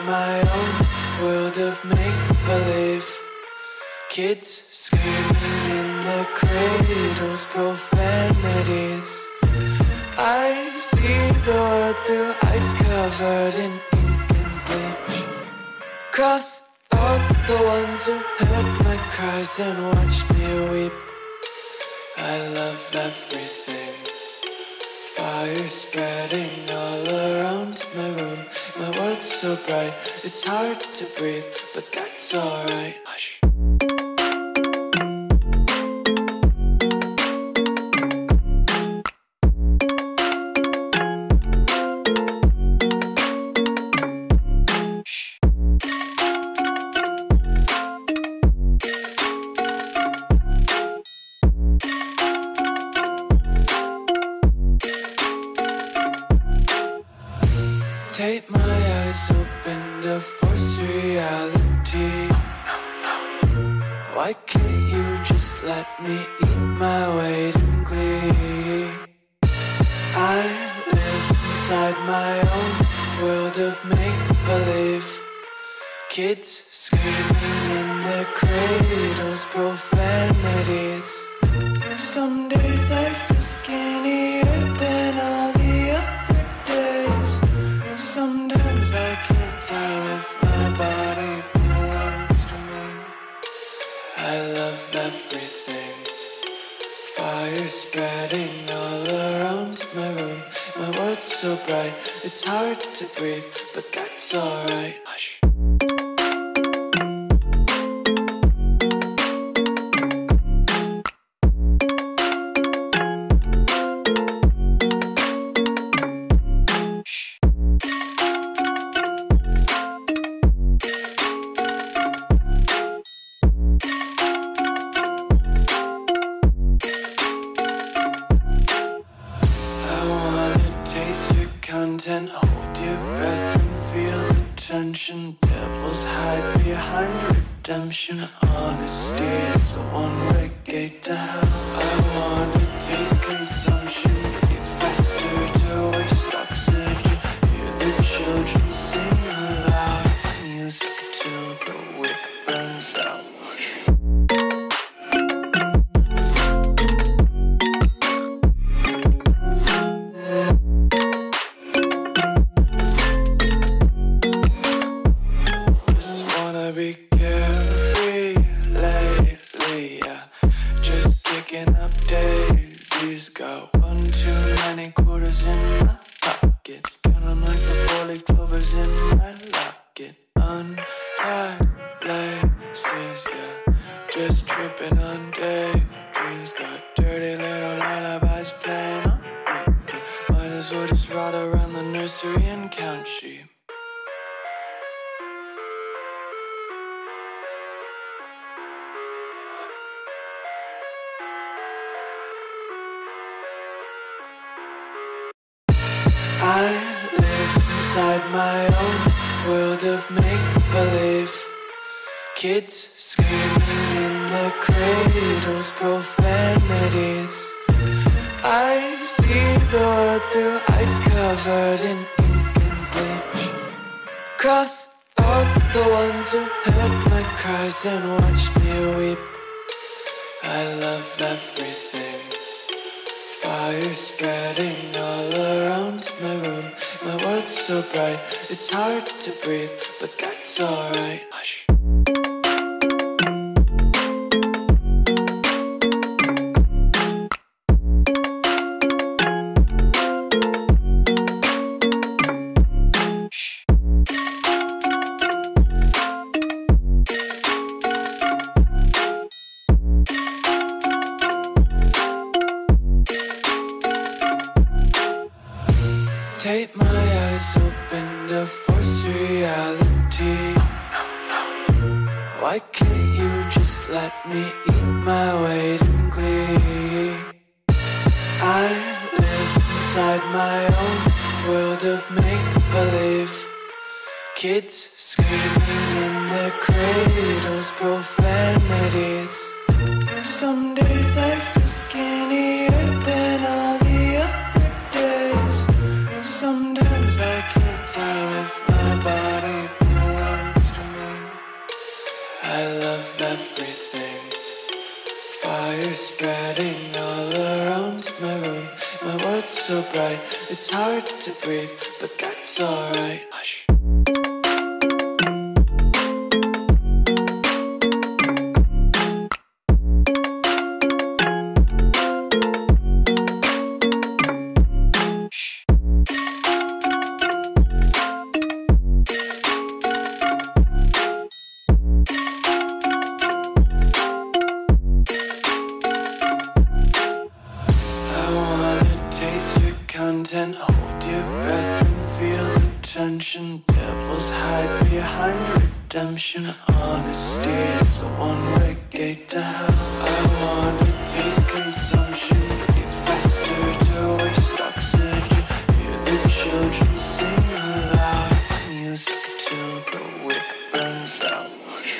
my own world of make-believe. Kids screaming in the cradles, profanities. I see the world through ice covered in ink and bleach. Cross out the ones who heard my cries and watched me weep. I love everything. Fire spreading all around my room. My world's so bright, it's hard to breathe, but that's alright. Hush. Tape my eyes open to force reality. Why can't you just let me eat my weight in glee? I live inside my own world of make-believe. Kids screaming in their cradles, profanities. Some days I feel skinnier than all the other days. Sometimes I can't tell if my body belongs to me. I love everything. Fire spreading all around my room. My world's so bright, it's hard to breathe, but that's alright. Hush. Content, hold your breath and feel the tension. Devils hide behind redemption. Honesty is a one-way gate to hell. I wanna taste consumption. Breathe faster to waste oxygen. Hear the children sing aloud. It's music till the wick burns out. Be carefree lately, yeah. Just kicking up daisies. Got one too many quarters in my pockets. Counting like the four-leaf clovers in my locket. Untied laces, yeah. Just tripping on daydreams. Got dirty little lullabies playing on repeat. Might as well just ride around the nursery and count sheep. I live inside my own world of make-believe. Kids screaming in the cradles, profanities. I see the world through ice covered in ink and bleach. Cross out the ones who heard my cries and watched me weep. I love everything. Fire spreading all around my room. My world's so bright, it's hard to breathe, but that's alright. Hush. Tape my eyes open to force reality. Why can't you just let me eat my weight in glee? I live inside my own world of make-believe. Kids screaming in their cradles, profanities. Some days I feel skinnier than all the other days. Sometimes I can't tell if my body belongs Fire spreading all around my room. My world's so bright, it's hard to breathe, but that's alright. Hush. Content, hold your breath and feel the tension. Devils hide behind redemption. Honesty is a one-way gate to hell. I wanna taste consumption. Breathe faster to waste oxygen. Hear the children sing aloud. It's music till the wick burns out.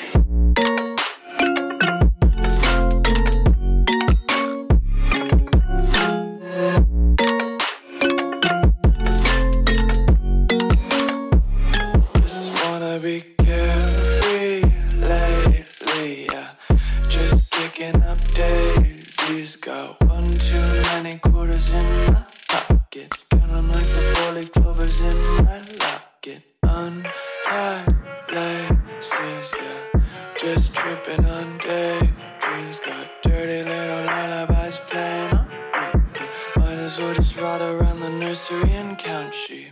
Be carefree lately, yeah. Just picking up daisies. Got one too many quarters in my pockets. Count 'em like the 4-leaf clovers in my locket. Untied laces, yeah. Just tripping on daydreams. Got dirty little lullabies playing on repeat. Might as well just ride around the nursery and count sheep.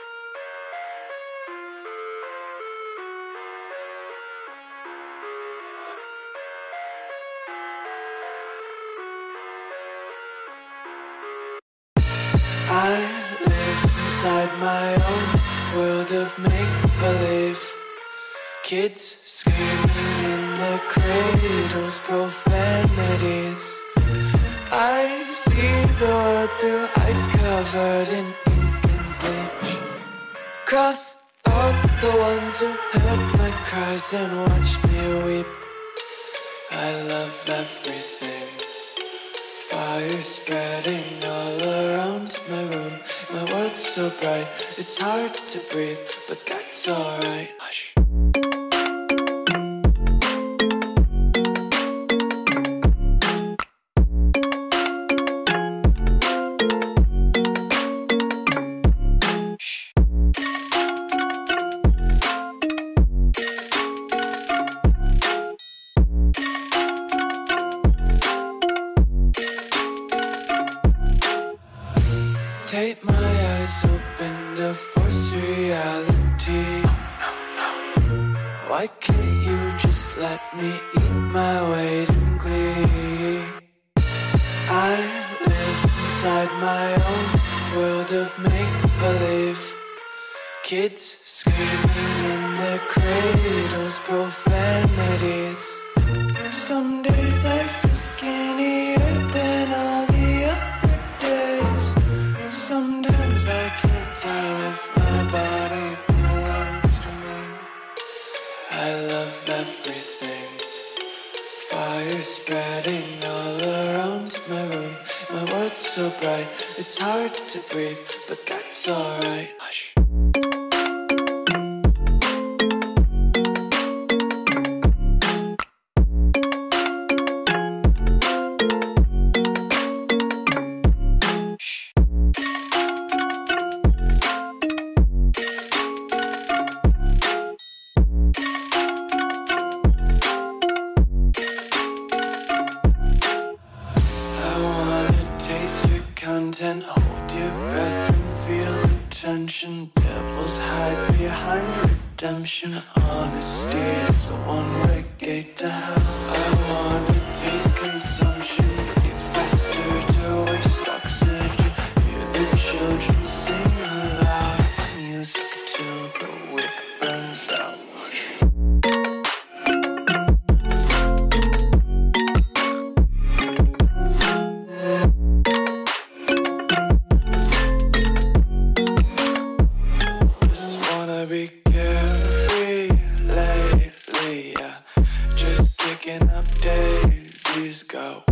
I live inside my own world of make-believe. Kids screaming in their cradles, profanities. I see the world through ice covered in ink and bleach. Cross out the ones who heard my cries and watched me weep. I love everything. Fire spreading all around my room. My world's so bright, it's hard to breathe, but that's alright. Hush. Take my eyes open to force reality. Why can't you just let me eat my weight in glee? I live inside my own world of make-believe. Kids screaming in their cradles, profanities. Some days I feel skinnier than all the other days. Sometimes I can't tell if my body belongs to me. I love everything. Fire spreading all around my room. My world's so bright, it's hard to breathe, but that's alright. Hush. Content, hold your breath and feel the tension. Devils hide behind redemption. Honesty is a one-way gate to hell. I wanna taste consumption. Breathe faster to waste oxygen. Hear the children sing aloud. It's music till the wick burns out. Be carefree lately, yeah. Just picking up daisies. Got